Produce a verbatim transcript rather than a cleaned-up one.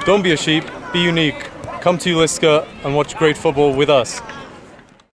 Don't be a sheep, be unique. Come to Liska and watch great football with us.